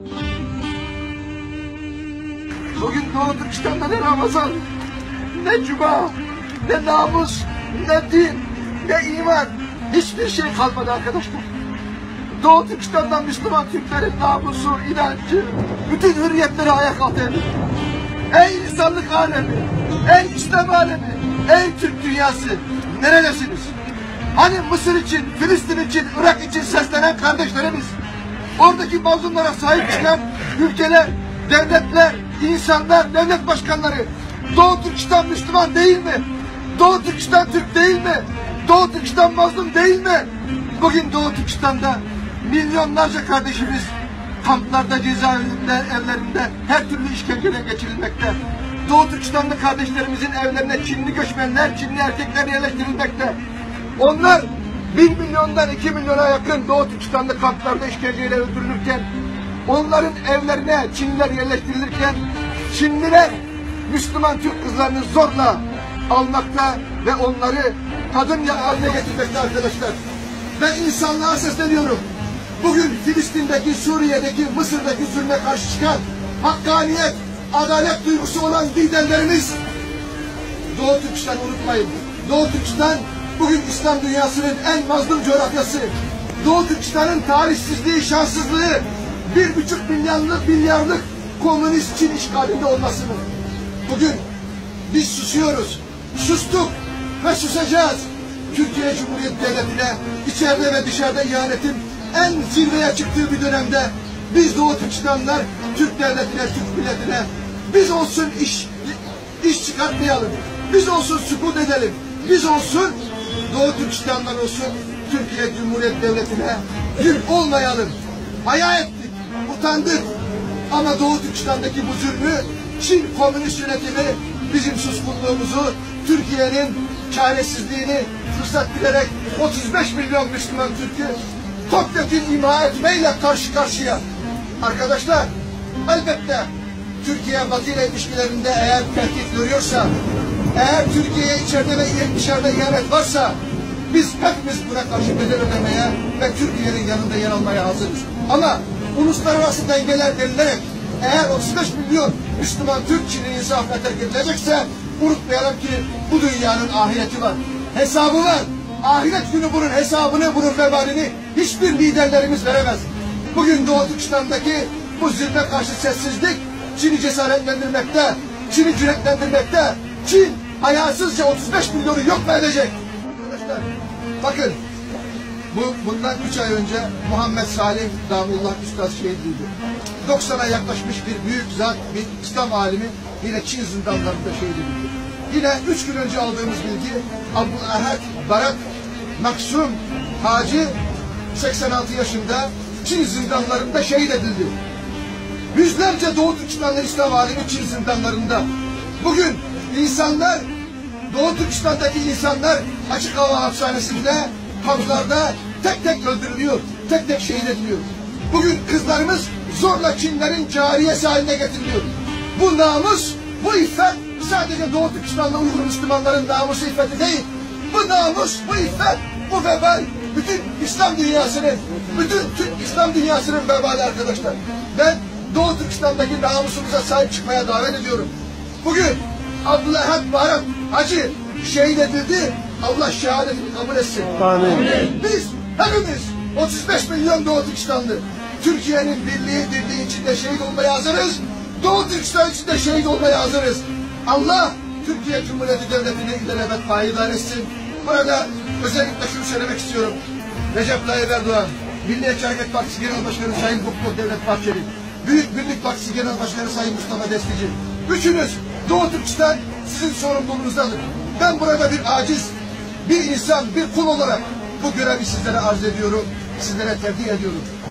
Bugün Doğu Türkistan'da ne Ramazan, ne Cuma, ne namus, ne din, ne iman, hiçbir şey kalmadı arkadaşlar. Doğu Türkistan'dan Müslüman Türklerin namusu, inancı, bütün hürriyetleri ayak altı edildi. Ey insanlık alemi, ey İslam alemi, ey Türk dünyası, neredesiniz? Hani Mısır için, Filistin için, Irak için seslenen kardeşlerimiz, oradaki mazlumlara sahip çıkan ülkeler, devletler, insanlar, devlet başkanları, Doğu Türkistan Müslüman değil mi? Doğu Türkistan Türk değil mi? Doğu Türkistan mazlum değil mi? Bugün Doğu Türkistan'da milyonlarca kardeşimiz kamplarda, cezaevlerinde, evlerinde her türlü işkenceden geçirilmekte. Doğu Türkistanlı kardeşlerimizin evlerine Çinli göçmenler, Çinli erkekler yerleştirilmekte. Onlar 1 milyondan 2 milyona yakın Doğu Türkistanlı kamplarda işkenceyle öldürülürken, onların evlerine Çinliler yerleştirilirken, Çinliler Müslüman Türk kızlarını zorla almakta ve onları kadın haline getirmekte arkadaşlar. Ben insanlığa sesleniyorum. Bugün Filistin'deki, Suriye'deki, Mısır'daki zulme karşı çıkan hakkaniyet, adalet duygusu olan liderlerimiz, Doğu Türkistan'ı unutmayın. Doğu Türkistan bugün İslam dünyasının en mazlum coğrafyası. Doğu Türkistan'ın tarihsizliği, şanssızlığı 1,5 milyarlık komünist Çin işgalinde olmasını. Bugün biz susuyoruz, sustuk ve susacağız. Türkiye Cumhuriyeti Devleti'ne içeride ve dışarıda ihanetin en zirveye çıktığı bir dönemde biz Doğu Türkistanlılar Türk Devleti'ne, Türk milletine biz olsun iş çıkartmayalım. Biz olsun sükut edelim. Biz olsun Doğu Türkistanlılar olsun Türkiye Cumhuriyeti Devleti'ne yük olmayalım. Hayal ettik, utandık. Ama Doğu Türkistan'daki bu zulmü Çin komünist yönetimi bizim suskunluğumuzu, Türkiye'nin çaresizliğini fırsat bilerek 35 milyon Müslüman Türk'ü topyekun imha etmeyle karşı karşıya. Arkadaşlar, elbette Türkiye Batı ile ilişkilerinde eğer tehdit görüyorsa, eğer Türkiye'ye içeride ve dışarıda ihanet varsa, biz hepimiz buna karşı bedel ödemeye ve Türkiye'nin yanında yer almaya hazırız. Ama uluslararası dengeler belirlenerek eğer 35 milyon Müslüman Türk Çin'in insafına terk edilecekse unutmayalım ki bu dünyanın ahireti var. Hesabı var. Ahiret günü bunun hesabını, bunun vebalini hiçbir liderlerimiz veremez. Bugün Doğu Türkistan'daki bu zulme karşı sessizlik Çin'i cesaretlendirmekte, Çin'i cüretlendirmekte. Çin hayasızca 35 milyonu yok mu edecek? Arkadaşlar bakın, bundan 3 ay önce Muhammed Salih Damullah Üstad şehit edildi. 90'a yaklaşmış bir büyük zat, bir İslam alimi yine Çin zindanlarında şehit edildi. Yine 3 gün önce aldığımız bilgi Abdülahad Barak Maksum Hacı 86 yaşında Çin zindanlarında şehit edildi. Yüzlerce Doğu Türkistanlı İslam alimi Çin zindanlarında. Bugün insanlar, Doğu Türkistan'daki insanlar açık hava hapishanesinde, kamplarda tek tek öldürülüyor, tek tek şehit ediliyor. Bugün kızlarımız zorla Çinlerin cariyesi haline getiriliyor. Bu namus, bu iffet sadece Doğu Türkistan'da Uygur Müslümanların namusu, iffeti değil. Bu namus, bu iffet, bu vebal bütün İslam dünyasının, bütün Türk İslam dünyasının vebali arkadaşlar. Ben Doğu Türkistan'daki namusumuza sahip çıkmaya davet ediyorum. Bugün Abdülahad Barak Hacı şehit edildi. Allah şehadetini kabul etsin. Amin. Biz hepimiz 35 milyon Doğu Türkistanlı Türkiye'nin birliği, dirliği içinde şehit olmaya hazırız. Doğu Türkistan içinde şehit olmaya hazırız. Allah Türkiye Cumhuriyeti Devleti'ni ilelebet payidar etsin. Burada özellikle şunu söylemek istiyorum. Recep Tayyip Erdoğan, Milliyetçi Hareket Partisi Genel Başkanı Sayın Doktor Devlet Bahçeli, Büyük Birlik Partisi Genel Başkanı Sayın Mustafa Destici. Üçünüz Doğu Türkistan sizin sorumluluğunuzdadır. Ben burada bir aciz, bir insan, bir kul olarak bu görevi sizlere arz ediyorum, sizlere tevdi ediyorum.